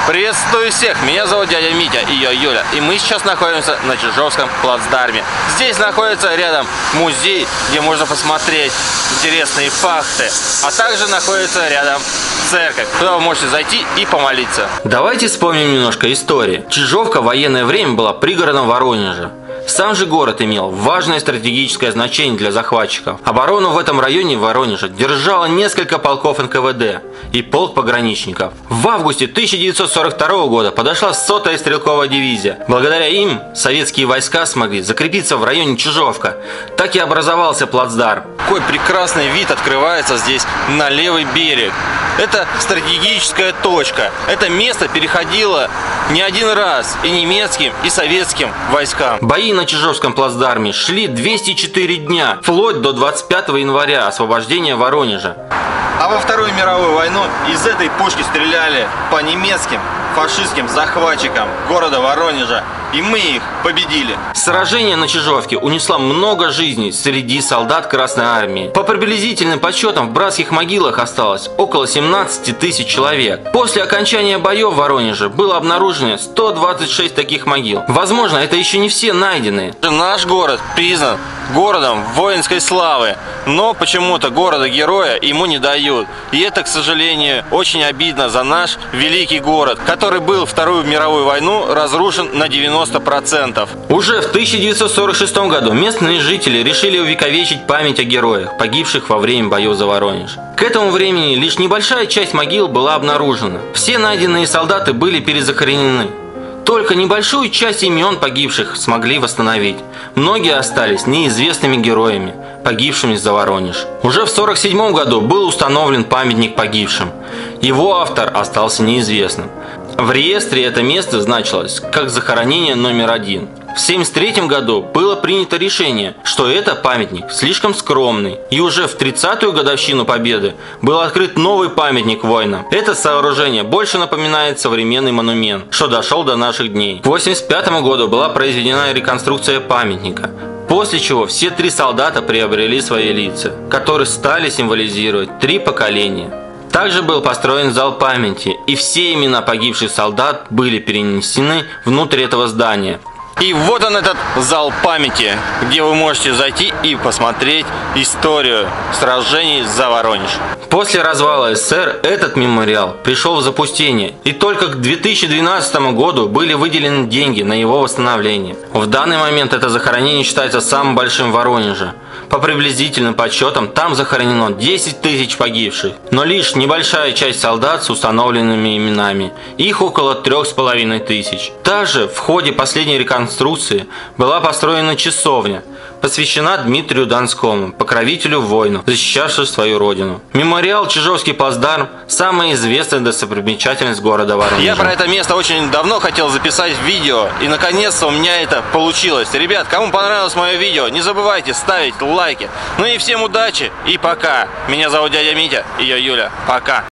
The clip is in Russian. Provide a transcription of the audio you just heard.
Приветствую всех, меня зовут дядя Митя и я Юля, и мы сейчас находимся на Чижовском плацдарме. Здесь находится рядом музей, где можно посмотреть интересные факты, а также находится рядом церковь, куда вы можете зайти и помолиться. Давайте вспомним немножко истории. Чижовка в военное время была пригородом Воронежа. Сам же город имел важное стратегическое значение для захватчиков. Оборону в этом районе Воронежа держало несколько полков НКВД и полк пограничников. В августе 1942 года подошла 100-я стрелковая дивизия. Благодаря им советские войска смогли закрепиться в районе Чижовка. Так и образовался плацдарм. Какой прекрасный вид открывается здесь на левый берег. Это стратегическая точка. Это место переходило не один раз и немецким, и советским войскам. Бои на Чижовском плацдарме шли 204 дня, вплоть до 25 января, освобождения Воронежа. А во Вторую мировую войну из этой пушки стреляли по немецким фашистским захватчикам города Воронежа, и мы их победили. Сражение на Чижовке унесло много жизней среди солдат Красной Армии. По приблизительным подсчетам в братских могилах осталось около 17 тысяч человек. После окончания боев в Воронеже было обнаружено 126 таких могил. Возможно, это еще не все найденные. Наш город признан городом воинской славы, но почему-то города-героя ему не дают. И это, к сожалению, очень обидно за наш великий город, который был Вторую мировую войну разрушен на 90%. Уже в 1946 году местные жители решили увековечить память о героях, погибших во время боев за Воронеж. К этому времени лишь небольшая часть могил была обнаружена. Все найденные солдаты были перезахоронены. Только небольшую часть имен погибших смогли восстановить. Многие остались неизвестными героями, погибшими за Воронеж. Уже в 1947 году был установлен памятник погибшим. Его автор остался неизвестным. В реестре это место значилось как захоронение номер 1. В 1973 году было принято решение, что это памятник слишком скромный, и уже в 30-ю годовщину Победы был открыт новый памятник воинам. Это сооружение больше напоминает современный монумент, что дошел до наших дней. К 1985 году была произведена реконструкция памятника, после чего все 3 солдата приобрели свои лица, которые стали символизировать 3 поколения. Также был построен зал памяти, и все имена погибших солдат были перенесены внутрь этого здания. И вот он, этот зал памяти, где вы можете зайти и посмотреть историю сражений за Воронеж. После развала СССР этот мемориал пришел в запустение, и только к 2012 году были выделены деньги на его восстановление. В данный момент это захоронение считается самым большим в Воронеже. По приблизительным подсчетам там захоронено 10 тысяч погибших, но лишь небольшая часть солдат с установленными именами, их около 3500. Также в ходе последней реконструкции была построена часовня, посвящена Дмитрию Донскому, покровителю воинов, защищавших свою родину. Мемориал Чижовский плацдарм – самая известная достопримечательность города Воронежа. Я про это место очень давно хотел записать видео, и наконец-то у меня это получилось. Ребят, кому понравилось мое видео, не забывайте ставить лайки. Ну и всем удачи и пока. Меня зовут дядя Митя и я Юля. Пока.